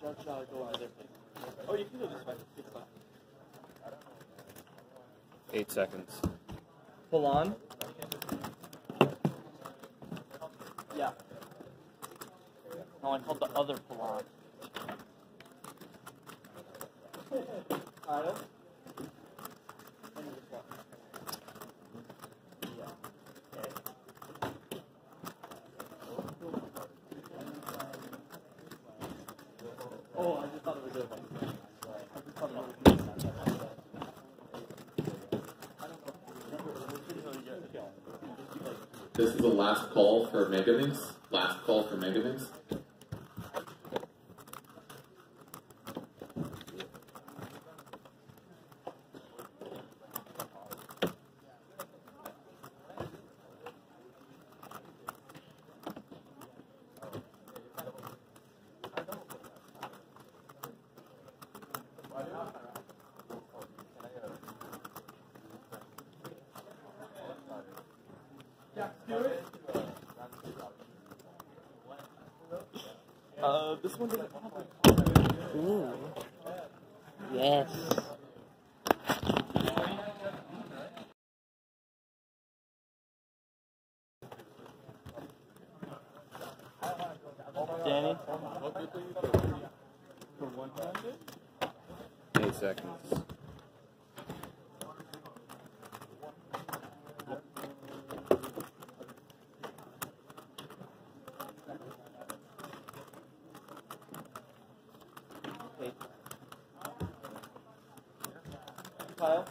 Go over there. Oh, you can go this way. 8 seconds. Pull on. Yeah. No, I called the other pull on. Kyle? Oh, I just thought it was a... This is the last call for Megamix. Last call for Megamix. This one doesn't have Ooh. Yes. Danny? For 100? 8 seconds. Kyle?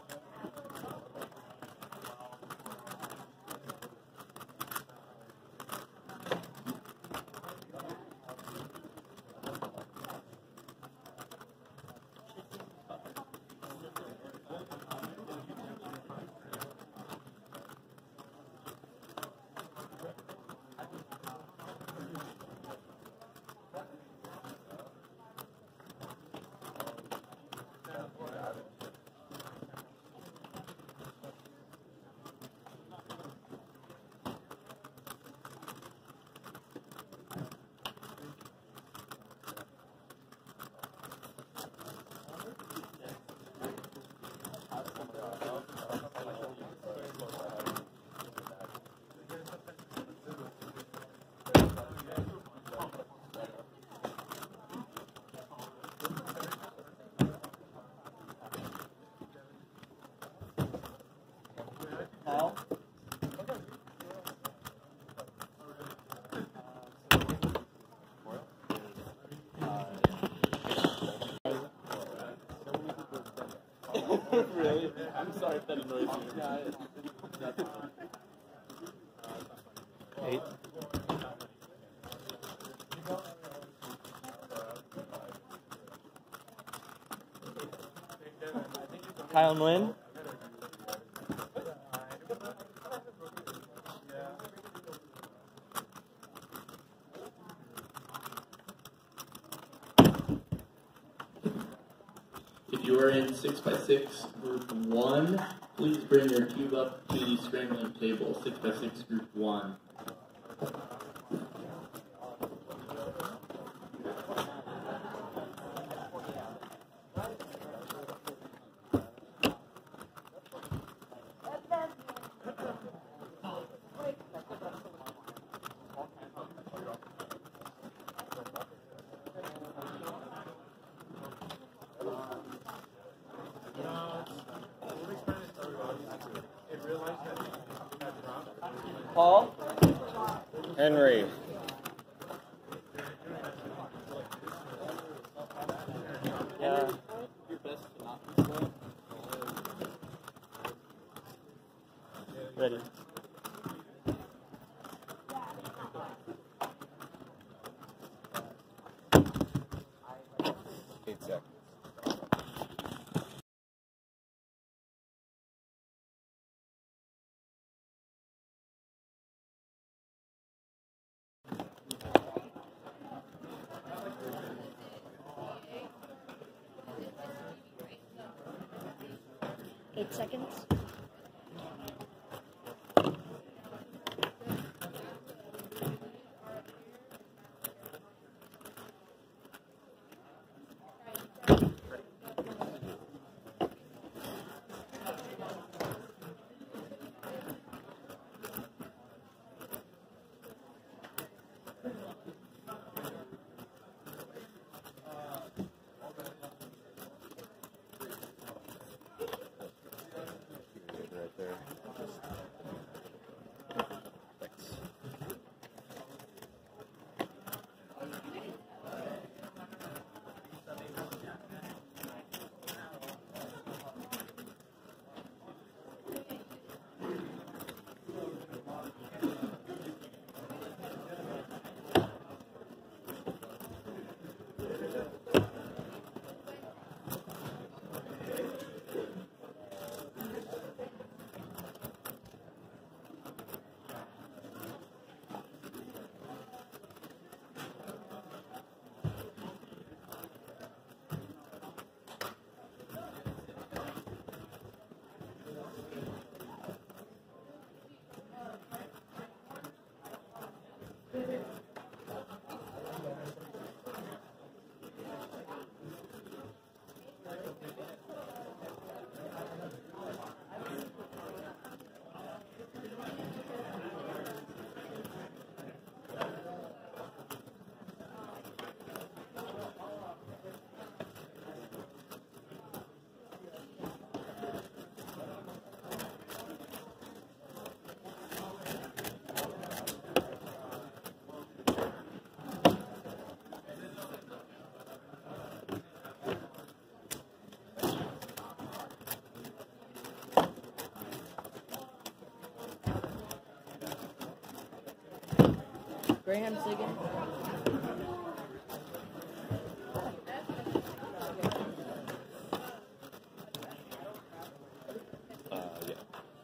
Kyle? Really? I'm sorry if that annoys you. 8. Kyle and Lynn? If you are in 6x6 group 1, please bring your cube up to the scrambling table. 6x6 group 1. Paul? Henry. Yeah. Ready. Eight seconds. Graham's again. Yeah.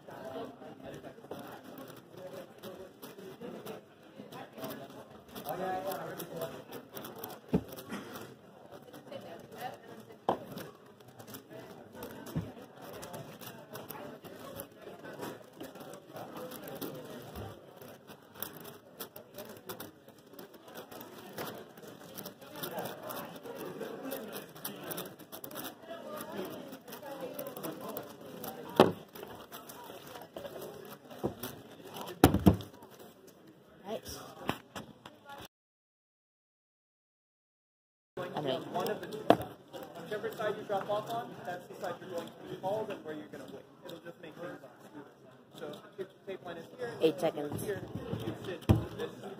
Nice. One of the two sides. Whichever side you drop off on, that's the side you're going to be called and where you're going to wait. It'll just make things up. So if your tape line is here, 8 seconds. here, you sit this side.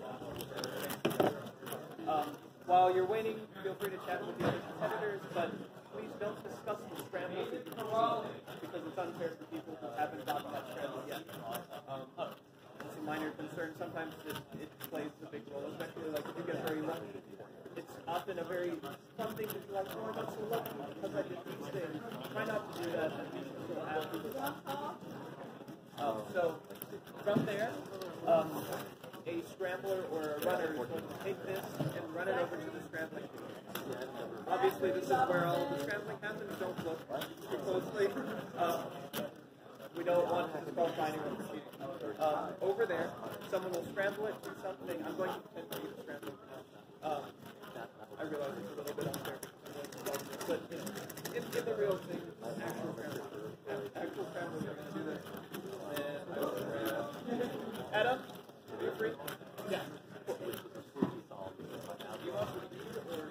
While you're waiting, feel free to chat with the other competitors, but please don't discuss the scramble because it's unfair for people who haven't gotten that scramble yet. It's a minor concern. Sometimes it plays a big role, especially like if you get very lucky. It's often a very fun thing to be like, oh, I got so lucky because I did these things. Try not to do that, and you can still have people. So from there, a scrambler or a runner is going to take this and run it over to the scrambling. Obviously, this is where all of the scrambling happens. Don't look too closely. We don't want to disqualify anyone for cheating. Over there, someone will scramble it, do something. I'm going to pretend to be the scrambler. I realize it's a little bit unfair, but in the real thing, actual scramblers are going to do this. And Adam, are you free? Yeah. Do you want to read or?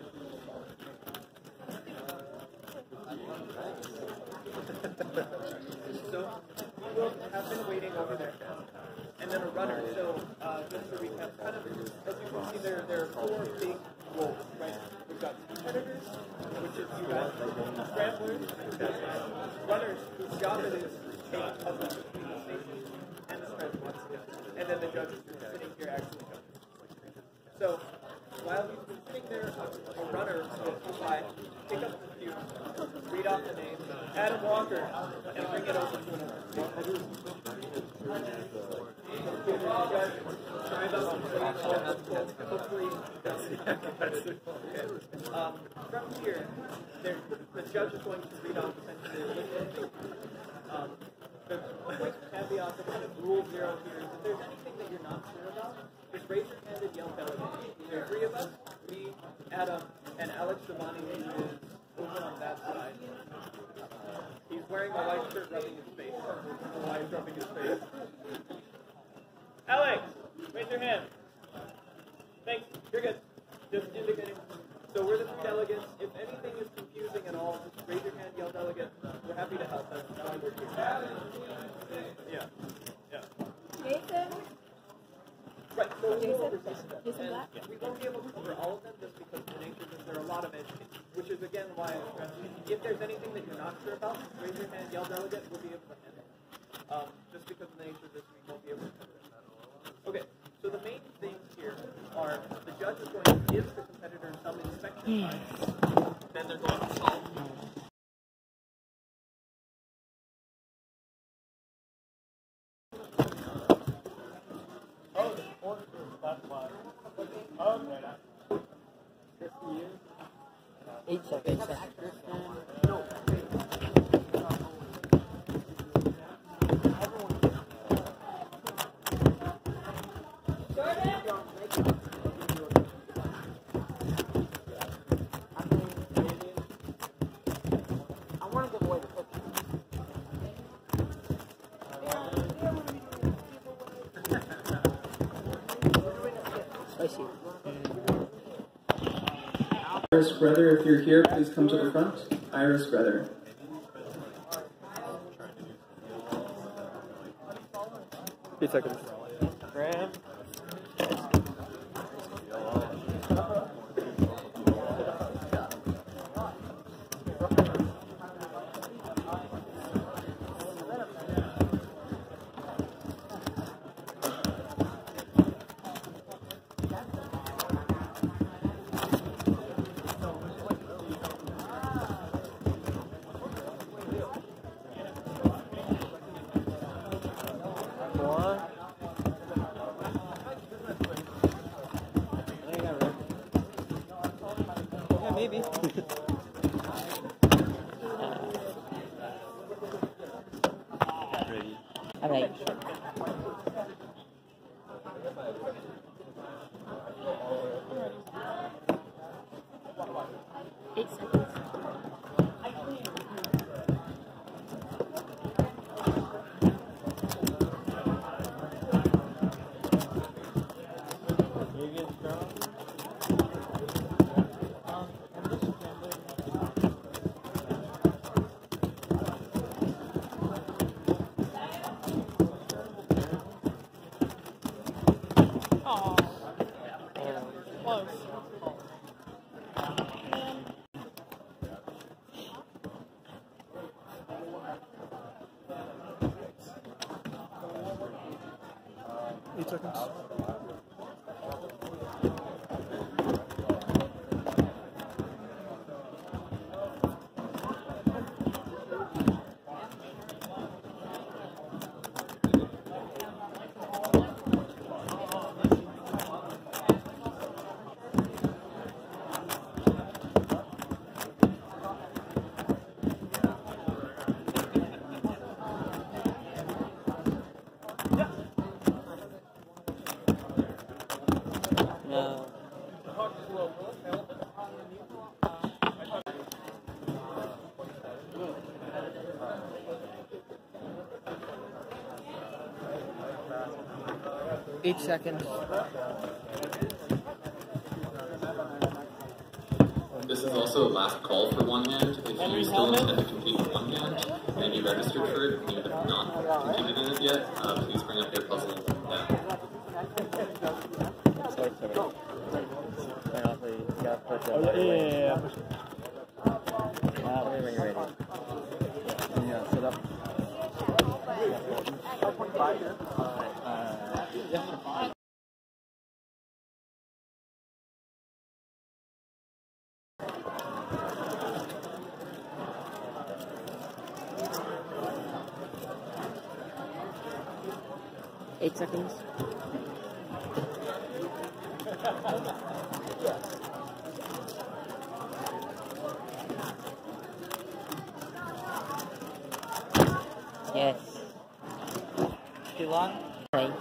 So we will have been waiting over there, and then a runner. So just to recap, kind of as you can see, there are 4 big roles, right? We've got competitors, which is you guys, scramblers, runners, whose job it is to take puzzles between the stations and the scramblers, and then the judges who are sitting here actually judging. So while he's been sitting there, a runner will come by, pick up the cue, read off the name, Adam Walker, and bring it over to another. From here, the judge is going to read off essentially a list of things. The quick caveat, the kind of rule 0 here is if there's anything that you're not sure about, just raise your hand and yell delegate. There are 3 of us, me, Adam, and Alex Devani, who is over on that side. He's wearing a white shirt rubbing his face. Why he's rubbing his face. Alex, raise your hand. Thanks, you're good. Just indicating. So we're the 3 delegates. If anything is confusing at all, just raise your hand, yell delegate. We're happy to help. That's why we're here. Yeah. Jason? Right, so we'll go over Jason and Black? we won't be able to cover all of them just because of the nature that there are a lot of edge cases, which is again why I stress if there's anything that you're not sure about, raise your hand, yell delegate, we'll be able to handle it. Just because of the nature of this, we won't be able to cover it. Okay, so the main things here are the judge is going to give the competitor some inspection time, then they're going to solve. Oh, the order, that's why. Okay. 8 seconds. No. Spicy. Iris brother, if you're here, please come to the front. Iris brother. Eight seconds. Graham. 4. Yeah, maybe. Ready. Alright. Eight seconds. Close. 8 seconds. No. 8 seconds. This is also a last call for one hand. If you still intend to compete with one hand and you registered for it and you have not competed in it yet, please bring up your puzzle now. Sorry. Yeah. Tell me when you're ready. Yeah, set up. Yeah. 8 seconds. Yes. Too long? Okay.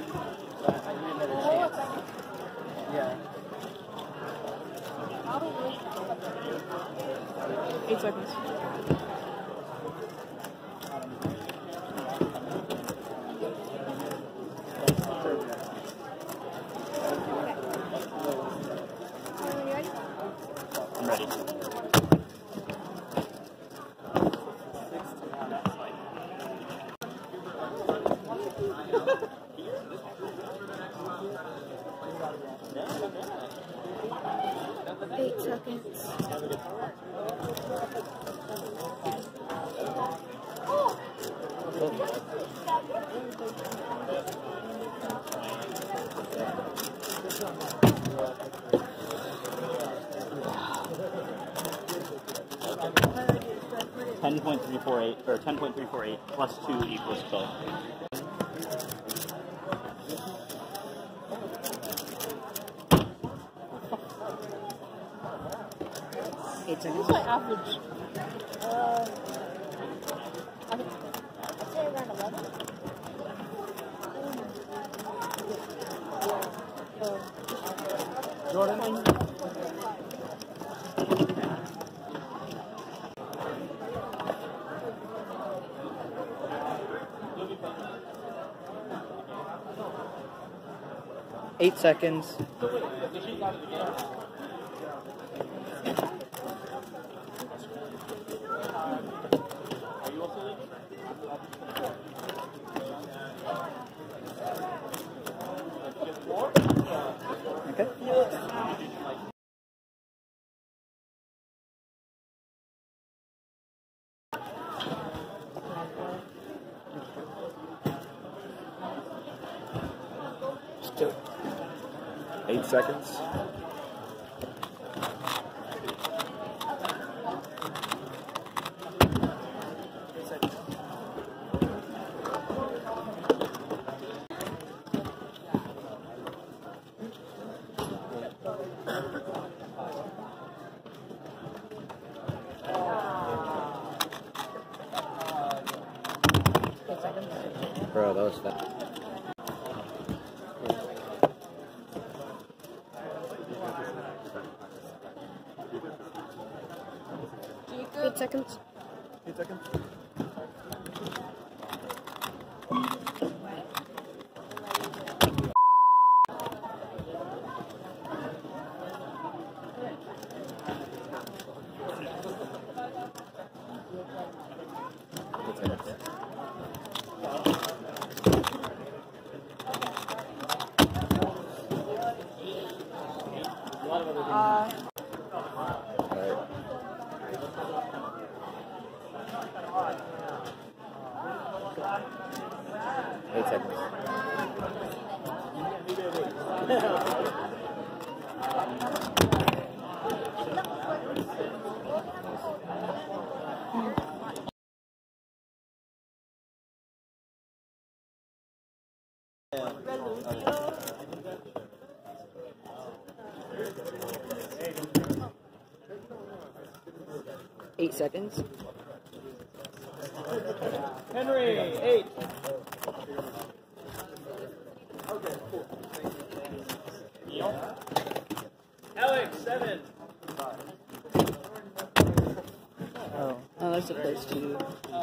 Yeah. 8 seconds. I'm ready. Eight seconds. $10.348 or 10.348 plus 2 equals 12. Eight seconds. What's my average? I'd say around 11. Jordan? 8 seconds. Okay. Let's do it. 8 seconds. was fast. Jacob. 8 seconds. 8 seconds. Eight seconds. Henry, 8. Alex, 7. Oh, that's supposed to.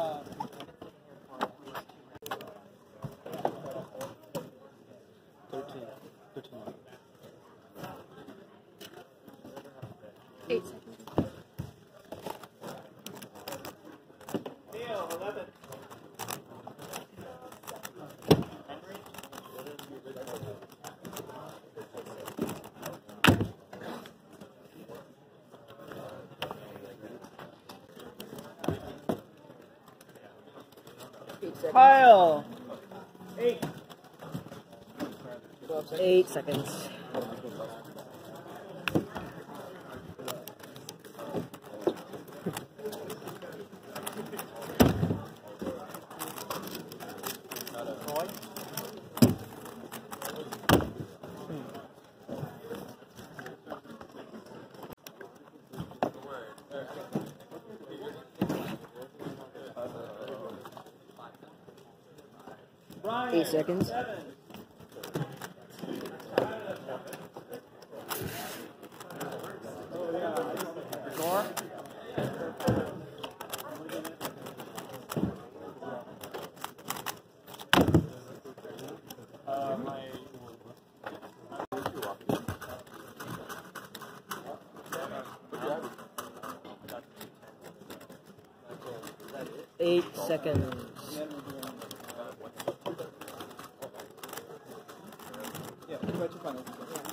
Neil, 11. Kyle, 8. 8 seconds. Brian, 8 seconds. 7. Score? Eight seconds. Yeah, pretty much your final.